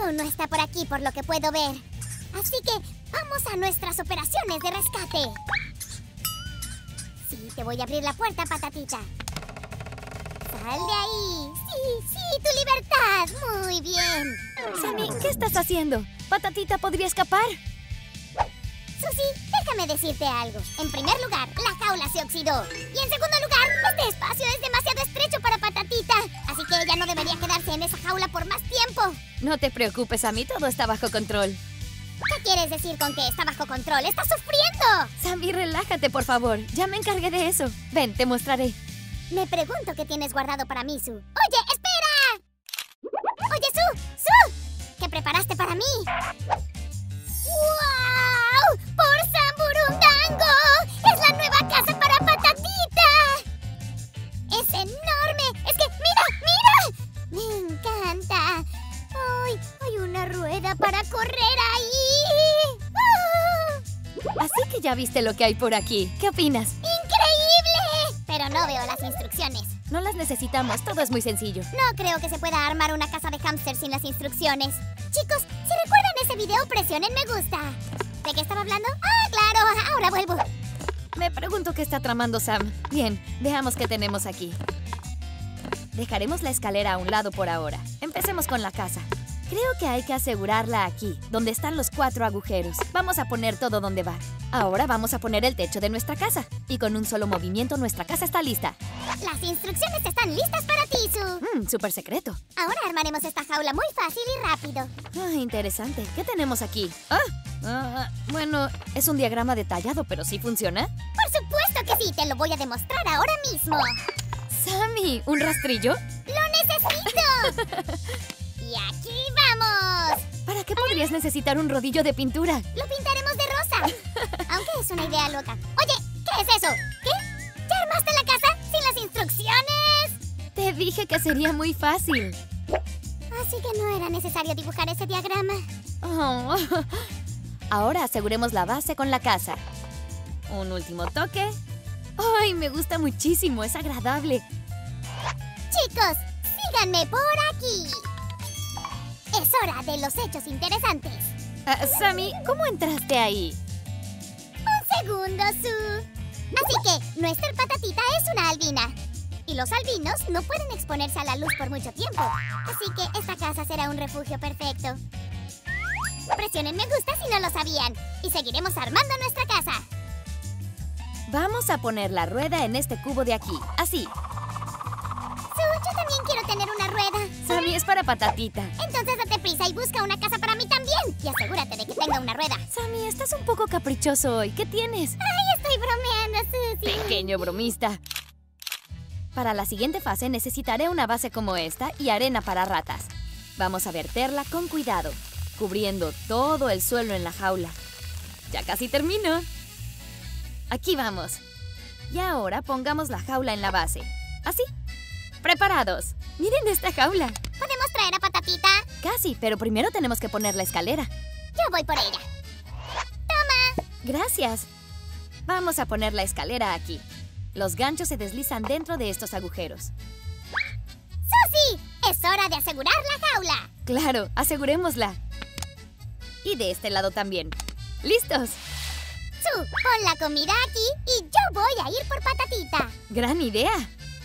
Su no está por aquí, por lo que puedo ver. Así que vamos a nuestras operaciones de rescate. Sí, te voy a abrir la puerta, Patatita. ¡Sal de ahí! ¡Sí, sí, tu libertad! ¡Muy bien! Sammy, ¿qué estás haciendo? ¿Patatita podría escapar? Susie, déjame decirte algo. En primer lugar, la jaula se oxidó. Y en segundo lugar, este espacio es demasiado estrecho para Patatita. Así que ella no debería quedarse en esa jaula por más tiempo. No te preocupes, Sammy, todo está bajo control. ¿Qué quieres decir con que está bajo control? ¡Está sufriendo! Sammy, relájate, por favor. Ya me encargué de eso. Ven, te mostraré. Me pregunto qué tienes guardado para mí, Su. ¡Oye, espera! ¡Oye, Su! ¿Qué preparaste para mí? ¡Wow! ¡Por Samburundango! ¡Es la nueva casa para Patatita! ¡Es enorme! ¡Es que, mira! ¡Me encanta! ¡Ay! ¡Hay una rueda para correr ahí! ¡Ah! Así que ya viste lo que hay por aquí. ¿Qué opinas? ¡Increíble! Pero no veo las instrucciones. No las necesitamos, todo es muy sencillo. No creo que se pueda armar una casa de hámster sin las instrucciones. Chicos, si recuerdan ese video, presionen me gusta. ¿De qué estaba hablando? ¡Ah, claro! Ahora vuelvo. Me pregunto qué está tramando Sam. Bien, veamos qué tenemos aquí. Dejaremos la escalera a un lado por ahora. Empecemos con la casa. Creo que hay que asegurarla aquí, donde están los 4 agujeros. Vamos a poner todo donde va. Ahora vamos a poner el techo de nuestra casa. Y con un solo movimiento nuestra casa está lista. Las instrucciones están listas para ti, Su. Súper secreto. Ahora armaremos esta jaula muy fácil y rápido. Interesante. ¿Qué tenemos aquí? Bueno, es un diagrama detallado, pero ¿sí funciona? Por supuesto que sí, te lo voy a demostrar ahora mismo. ¡Sammy! ¿Un rastrillo? ¡Lo necesito! ¡Y aquí vamos! ¿Para qué podrías necesitar un rodillo de pintura? Lo pintaremos de rosa. Aunque es una idea loca. Oye, ¿qué es eso? ¿Qué? ¿Ya armaste la casa sin las instrucciones? Te dije que sería muy fácil. Así que no era necesario dibujar ese diagrama. Oh. Ahora aseguremos la base con la casa. Un último toque. ¡Ay, me gusta muchísimo! Es agradable. Chicos, síganme por aquí. Es hora de los hechos interesantes. Sammy, ¿cómo entraste ahí? Un segundo, Su. Así que nuestra Patatita es una albina. Y los albinos no pueden exponerse a la luz por mucho tiempo. Así que esta casa será un refugio perfecto. Presionen me gusta si no lo sabían. Y seguiremos armando nuestra casa. Vamos a poner la rueda en este cubo de aquí. Así. Yo también quiero tener una rueda. Sammy, es para Patatita. Entonces date prisa y busca una casa para mí también. Y asegúrate de que tenga una rueda. Sammy, estás un poco caprichoso hoy. ¿Qué tienes? Ay, estoy bromeando, Susie. Pequeño bromista. Para la siguiente fase necesitaré una base como esta y arena para ratas. Vamos a verterla con cuidado, cubriendo todo el suelo en la jaula. Ya casi termino. Aquí vamos. Y ahora pongamos la jaula en la base. Así. ¡Preparados! ¡Miren esta jaula! ¿Podemos traer a Patatita? Casi, pero primero tenemos que poner la escalera. Yo voy por ella. ¡Toma! Gracias. Vamos a poner la escalera aquí. Los ganchos se deslizan dentro de estos agujeros. ¡Susie! ¡Es hora de asegurar la jaula! Claro, asegurémosla. Y de este lado también. ¡Listos! Su, pon la comida aquí y yo voy a ir por Patatita. ¡Gran idea!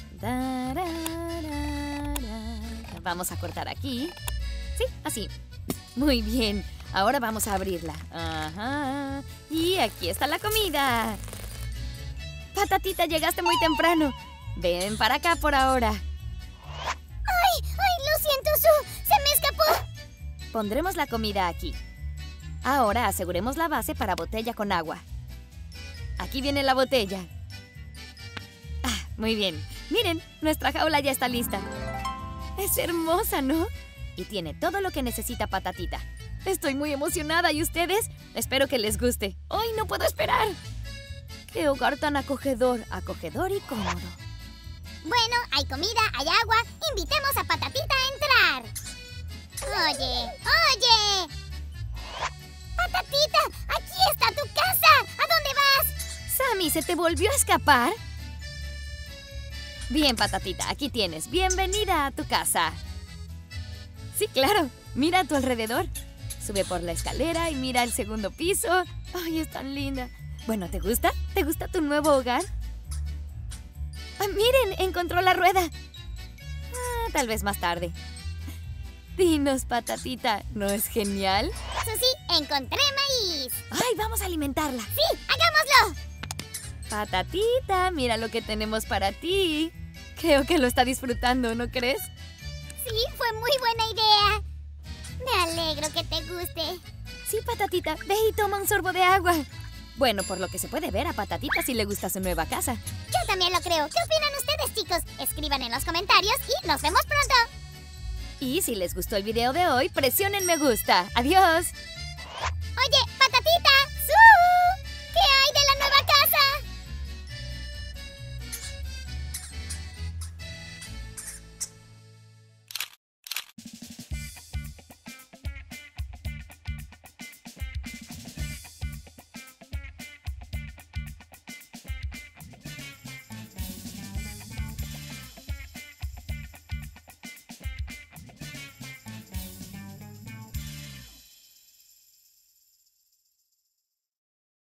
Vamos a cortar aquí. Sí, así. Muy bien. Ahora vamos a abrirla. Ajá. Y aquí está la comida. Patatita, llegaste muy temprano. Ven para acá por ahora. ¡Ay! ¡Lo siento, Su! ¡Se me escapó! Pondremos la comida aquí. Ahora aseguremos la base para botella con agua. Aquí viene la botella. Muy bien. Miren, nuestra jaula ya está lista. Es hermosa, ¿no? Y tiene todo lo que necesita Patatita. Estoy muy emocionada, ¿y ustedes? Espero que les guste. ¡Ay, no puedo esperar! ¡Qué hogar tan acogedor! Acogedor y cómodo. Bueno, hay comida, hay agua. Invitemos a Patatita a entrar. ¡Oye! ¡Patatita! ¡Aquí está tu casa! ¿A dónde vas? Sammy, ¿se te volvió a escapar? Bien, Patatita, aquí tienes. Bienvenida a tu casa. Sí, claro. Mira a tu alrededor. Sube por la escalera y mira el segundo piso. ¡Ay, es tan linda! Bueno, ¿te gusta? ¿Te gusta tu nuevo hogar? ¡Ah, miren! Encontró la rueda. Tal vez más tarde. Dinos, Patatita, ¿no es genial? Susie, encontré maíz. ¡Ay, vamos a alimentarla! ¡Sí, hagámoslo! Patatita, mira lo que tenemos para ti. Creo que lo está disfrutando, ¿no crees? Sí, fue muy buena idea. Me alegro que te guste. Sí, Patatita, ve y toma un sorbo de agua. Bueno, por lo que se puede ver, a Patatita sí le gusta su nueva casa. Yo también lo creo. ¿Qué opinan ustedes, chicos? Escriban en los comentarios y nos vemos pronto. Y si les gustó el video de hoy, presionen me gusta. ¡Adiós! Oye, Patatita.